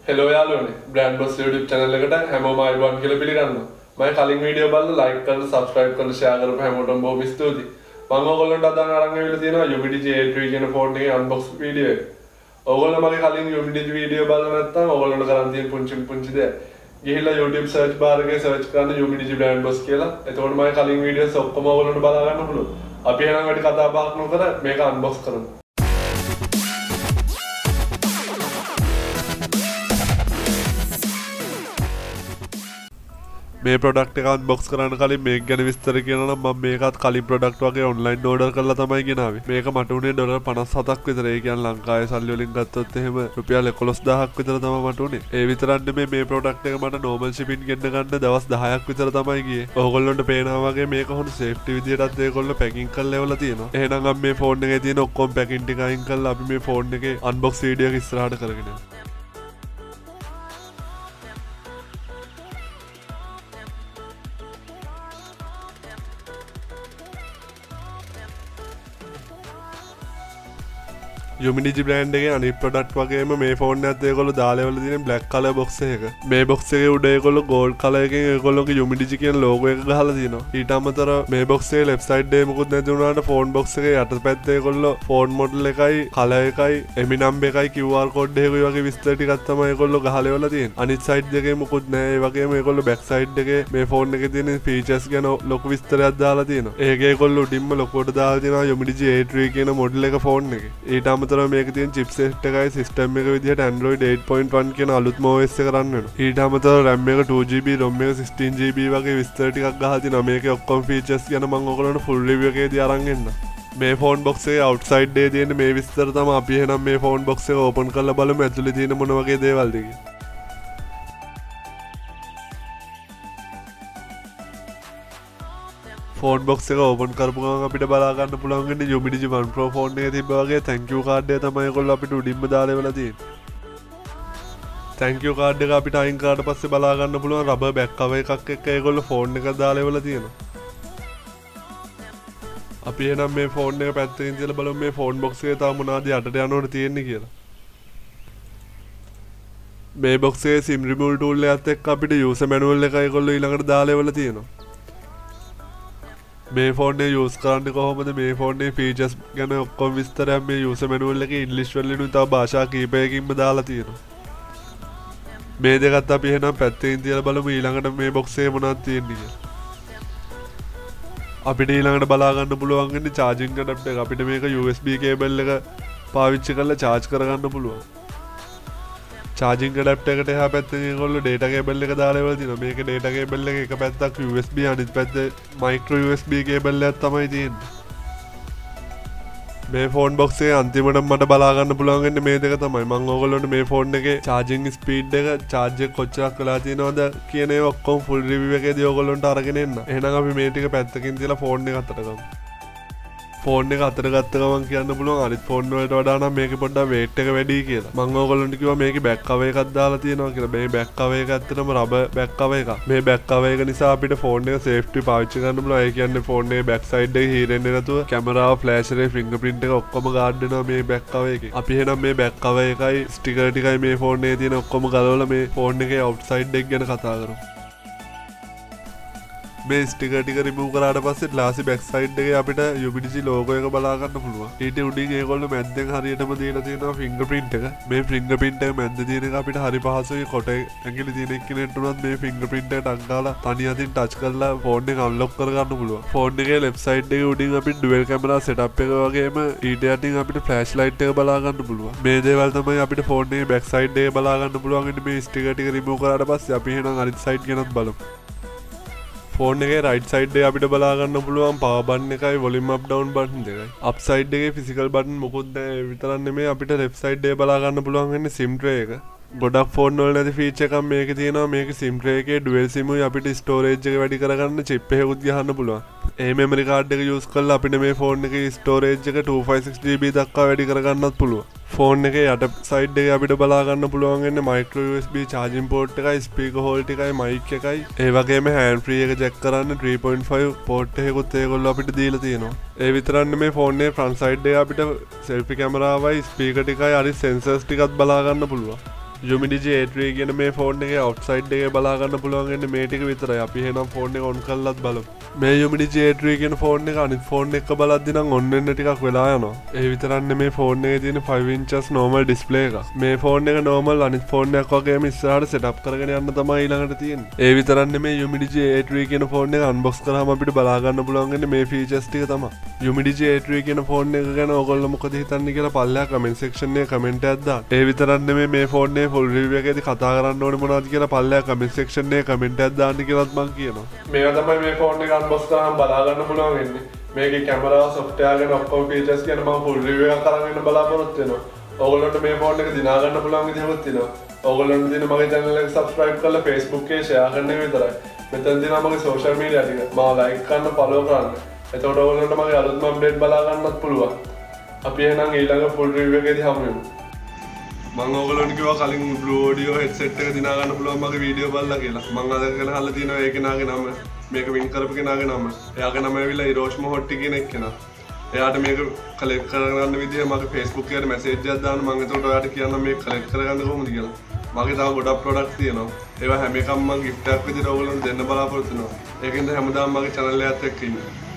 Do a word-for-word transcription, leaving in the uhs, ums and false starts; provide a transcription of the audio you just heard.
Hello යාළුවනේ brandboss YouTube channel එකට හැමෝම ආයිබෝන් කියලා පිළිගන්නවා. මම කලින් වීඩියෝ බලලා like කරලා subscribe කරලා share කරපු හැමෝටම බොහොම ස්තුතියි. මම ඔයගොල්ලන්ට අදන් අරන් ආවිල්ලා තියෙනවා UMIDIGI A three කියන ෆෝන් එකේ unbox වීඩියෝ එක. ඔයගොල්ලෝ මගේ කලින් UMIDIGI වීඩියෝ බලලා නැත්නම් ඔයගොල්ලන්ට කරන් තියෙන පුංචි පුංචි දේ. ගිහිල්ලා YouTube search bar එකේ search කරන්න UMIDIGI brandboss කියලා. එතකොට මගේ කලින් වීඩියෝස් ඔක්කොම ඔයගොල්ලන්ට බලා ගන්න පුළුවන්. අපි එහෙනම් වැඩි කතා බහක් නොකර මේක unbox කරමු. මේ ප්‍රොඩක්ට් එක අන්බොක්ස් කරන්න කලින් මේක ගැන විස්තර කියනවා නම් මම මේකත් කලින් ප්‍රොඩක්ට් වගේ ඔන්ලයින් ඕඩර් කරලා තමයි ගෙනාවේ. මේක මට උනේ ඩොලර් පනස් හතක් විතර. ඒ කියන්නේ ලංකාවේ සල්ලි වලින් ගත්තොත් එහෙම රුපියල් එකොළොස් දහසක් විතර තමයි මට උනේ. ඒ විතරක් නෙමෙයි මේ ප්‍රොඩක්ට් එක මට නෝමල් shipping ගෙන්න ගන්න දවස් දහයක් විතර තමයි ගියේ. ඕගොල්ලන්ට පේනවා වගේ මේක හොඳ සේෆ්ටි විදියටත් ඒගොල්ලෝ පැකින් කරලා එවලා තියෙනවා. එහෙනම් අපි මේ ෆෝන් එකේ තියෙන ඔක්කොම පැකින් ටික අයින් කරලා අපි මේ ෆෝන් එකේ අන්බොක්ස් වීඩියෝ එක ඉස්සරහට කරගෙන යමු. UMIDIGI brand එකේ අනිත් ප්‍රොඩක්ට් වගේම මේ ෆෝන් එකත් ඒගොල්ලෝ දාලා ඉවල තියෙන black color box එක. මේ box එකේ උඩ ඒගොල්ලෝ gold color එකෙන් ඒගොල්ලෝගේ UMIDIGI කියන logo එක ගහලා තියෙනවා. ඊට අමතරව මේ box එකේ left side එකේ මොකුත් නැති වුණාට phone box එකේ යටපැත්තේ ඒගොල්ලෝ phone model එකයි color එකයි එමි number එකයි Q R code එකයි වගේ විස්තර ටිකක් තමයි ඒගොල්ලෝ ගහලා ඉවල තියෙන්නේ. අනිත් side එකේ මොකුත් නැහැ. ඒ වගේම ඒගොල්ලෝ back side එකේ මේ phone එකේ තියෙන features ගැන ලොකු විස්තරයක් දාලා තියෙනවා. ඒකේ ඒගොල්ලෝ උඩින්ම ලොකුවට දාලා තියෙනවා UMIDIGI A three කියන model එක phone එකේ. ඊට මේක තියෙන chipset එකයි system එක විදිහට Android eight point one කියන අලුත්ම O S එක රන් වෙනවා. ඊට අමතරව RAM එක two G B ROM එක sixteen G B වගේ විස්තර ටිකක් ගහලා තිනවා. මේකේ ඔක්කොම features ගැන මම ඔයගොල්ලන්ට full review එකේදී අරන් එන්නම්. මේ phone box එකේ outside එකේ තියෙන මේ විස්තර තමයි අපි එහෙනම් මේ phone box එක open කරලා බලමු ඇතුලේ තියෙන මොන වගේ දේවල්ද කියලා. ෆෝන් බොක්ස් එක ඕපන් කරපු ගමන් අපිට බලා ගන්න පුළුවන් වෙන්නේ UMIDIGI one Pro ෆෝන් එකේ තිබ්බා වගේ thank you card එක තමයි ඒගොල්ලෝ අපිට උඩින්ම දාලා ඉවලා තියෙන්නේ. thank you card එක අපිට අයින් කරාට පස්සේ බලා ගන්න පුළුවන් රබර් බෑක් කවර් එකක් එක්ක ඒගොල්ලෝ ෆෝන් එක දාලා ඉවලා තියෙනවා. අපි එහෙනම් මේ ෆෝන් එක පැත්තකින් තියලා බලමු මේ ෆෝන් බොක්ස් එකේ තව මොනවද යටට යනවට තියෙන්නේ කියලා. මේ බොක්ස් එකේ SIM removal tool එකත් එක්ක අපිට user manual එක ඒගොල්ලෝ ඊළඟට දාලා ඉවලා තියෙනවා. මේ ෆෝන් එක යූස් කරන්නේ කොහොමද මේ ෆෝන් එකේ ෆීචර්ස් ගැන ඔක්කොම විස්තරයක් මේ යූසර් මැනුවල් එකේ ඉංග්‍රීසි වලින් තව භාෂා කීපයකින්ම දාලා තියෙනවා. මේ දෙකත් අපි එහෙනම් පැත්තකින් තියලා බලමු ඊළඟට මේ බොක්ස් එකේ මොනවද තියෙන්නේ කියලා. අපිට ඊළඟට බලා ගන්න පුළුවන් වෙන්නේ charging adapter එක. අපිට මේක U S B cable එක පාවිච්චි කරලා charge කරගන්න පුළුවන්. charging adapter එකට එහා පැත්තේ ඒගොල්ලෝ data cable එක දාලා ඉවල තියෙනවා. මේකේ data cable එක එක පැත්තක් U S B අනිත් පැත්තේ micro U S B cable එකක් තමයි තියෙන්නේ. මේ phone box එකේ අන්තිමට මට බලා ගන්න පුළුවන් වෙන්නේ මේ දෙක තමයි. මම ඕගොල්ලන්ට මේ phone එකේ charging speed එක charge එක කොච්චරක් වෙලා තියෙනවද කියන ඒවා ඔක්කොම full review එකේදී ඕගොල්ලන්ට අරගෙන එන්න. එහෙනම් අපි මේ ටික පැත්තකින් තියලා phone එක අතට ගමු. ෆෝන් එක අතට ගත්ත ගමන් කියන්න පුළුවන් අනිත් ෆෝන් වලට වඩා නම් මේකේ පොඩ්ඩක් weight එක වැඩි කියලා. මම ඕගොල්ලන්ට කිව්වා මේකේ back cover එකක් දාලා තියෙනවා කියලා. මේ back cover එක ඇත්තටම rubber back cover එකක්. මේ back cover එක නිසා අපිට ෆෝන් එක safety පාවිච්චි කරන්න පුළුවන්. ඒ කියන්නේ ෆෝන් එකේ back side එකේ හීරෙන්නේ නැතුව කැමරාව, flash එකේ fingerprint එක ඔක්කොම guard වෙනවා මේ back cover එකේ. අපි එහෙනම් මේ back cover එකයි sticker ටිකයි මේ ෆෝන් එකේ තියෙන ඔක්කොම ගලවලා මේ ෆෝන් එකේ outside එක ගැන කතා කරමු. මේ ස්ටිකර් ටික රිමූව් කරාට පස්සේ ග්ලාසි බෑක් සයිඩ් එකේ අපිට UMIDIGI logo එක බලා ගන්න පුළුවන්. ඊට උඩින් ඒගොල්ලෝ මැද්දෙන් හරියටම දීලා තියෙනවා fingerprint එක. මේ fingerprint එක මැද්ද තියෙන එක අපිට හරි පහසුයි. කොට ඇඟිලි තියෙන එක්කෙනෙක්ට උනත් මේ fingerprint එක ටක් ගාලා තනි අතින් ටච් කරලා ෆෝන් එක අන්ලොක් කරගන්න පුළුවන්. ෆෝන් එකේ left side එකේ උඩින් අපිට dual camera setup එක වගේම ඊට යටින් අපිට flash light එක බලා ගන්න පුළුවන්. මේ දේවල් තමයි අපිට ෆෝන් එකේ back side එකේ බලා ගන්න පුළුවන් ඉන්නේ මේ ස්ටිකර් ටික රිමූව් කරාට පස්සේ. අපි එහෙනම් අනිත් side ගැනත් බලමු. ෆෝන් එකේ right side එකේ අපිට බලා ගන්න පුළුවන් power button එකයි volume up down button දෙකයි. up side එකේ physical button මොකුත් නැහැ. විතරක් නෙමෙයි අපිට left side එකේ බලා ගන්න පුළුවන් වෙන්නේ SIM tray එක. ගොඩක් ෆෝන් වල නැති feature එකක් මේකේ තියෙනවා. මේකේ SIM tray එකේ dual sim උයි අපිට storage එක වැඩි කරගන්න chip එකකුත් ගහන්න පුළුවන්. ඒ memory card එක use කරලා අපිට මේ ෆෝන් එකේ storage එක two fifty-six G B දක්වා වැඩි කරගන්නත් පුළුවන්. ෆෝන් එකේ යට සයිඩ් එකේ අපිට බලා ගන්න පුළුවන් වෙන්නේ micro U S B charging port එකයි speaker hole එකයි mic එකයි. ඒ වගේම hand free එක check කරන්න three point five port එකකුත් ඒගොල්ලෝ අපිට දීලා තියෙනවා. ඒ විතරක් නෙමෙයි ෆෝන් එකේ front side එකේ අපිට selfie camera වයි speaker ටිකයි අනිත් sensors ටිකත් බලා ගන්න පුළුවන්. UMIDIGI A three කියන මේ ෆෝන් එකේ outside එකේ බලා ගන්න පුළුවන් වෙන්නේ මේ ටික විතරයි. අපි එහෙනම් ෆෝන් එක on කරලාත් බලමු. මේ UMIDIGI A three කියන ෆෝන් එක අනිත් ෆෝන් එක බලද්දි නම් on වෙන්න ටිකක් වෙලා යනවා. ඒ විතරක් නෙමේ ෆෝන් එකේ තියෙන five inches normal display එක. මේ ෆෝන් එක normal අනිත් ෆෝන් එකක් වගේම ඉස්සරහට setup කරගෙන යන්න තමයි ඊළඟට තියෙන්නේ. ඒ විතරක් නෙමේ UMIDIGI A three කියන ෆෝන් එක unbox කරාම අපිට බලා ගන්න පුළුවන් වෙන්නේ මේ features ටික තමයි. UMIDIGI A three කියන ෆෝන් එක ගැන ඔයගොල්ලෝ මොකද හිතන්නේ කියලා පල්ලෙහා comment section එකේ comment එකක් දාන්න. ඒ විතරක් නෙමේ මේ ෆෝන් එකේ full review එකේදී කතා කරන්න ඕනේ මොනවද කියලා පල්ලෙහා comment section එකේ comment එකක් දාන්න කියලාත් මම කියනවා. මේවා තමයි මේ ෆෝන් එක unbox කරාම බලා ගන්න පුළුවන් වෙන්නේ. මේකේ කැමරා software ගැන ඔක්කොම features ගැන මම full review එකක් අරන් එන්න බලාපොරොත්තු වෙනවා. ඔයගොල්ලන්ට මේ ෆෝන් එක දිනා ගන්න පුළුවන් විදිහක් තියෙනවා. ඔයගොල්ලන්ට දින මගේ channel එක subscribe කරලා Facebook එකේ share කරන්න විතරයි. මෙතන දිනා මගේ social media ටික මාව like කරන්න follow කරන්න. එතකොට ඔයගොල්ලන්ට මගේ අලුත්ම අප්ඩේට් බලා ගන්නත් පුළුවන්. අපි එහෙනම් ඊළඟ full review එකේදී හමු වෙමු. මම ඔයගොල්ලන්ට කිව්වා කලින් blue audio headset එක දිනා ගන්න පුළුවන් මගේ වීඩියෝ බලලා කියලා. මම අද කරලා හල්ලා තියෙනවා ඒ කෙනාගේ නම. මේක වින් කරපු කෙනාගේ නම. එයාගේ නම ඇවිල්ලා ඉරෝෂ්ම හොට්ටි කියන එක්කෙනා. එයාට මේක කලෙක්ට් කරගන්න විදිය මගේ Facebook එකේ මැසේජ් එකක් දාන්න මම එතකොට ඔයාට කියන්නම් මේක කලෙක්ට් කරගන්න කොහොමද කියලා. මගේ තව ගොඩක් ප්‍රොඩක්ට් තියෙනවා. ඒවා හැම එකක්ම මම gift එකක් විදියට ඔයගොල්ලන්ට දෙන්න බලාපොරොත්තු වෙනවා. ඒකෙන්ද හැමදාම මගේ channel එකත් එක්ක ඉන්න.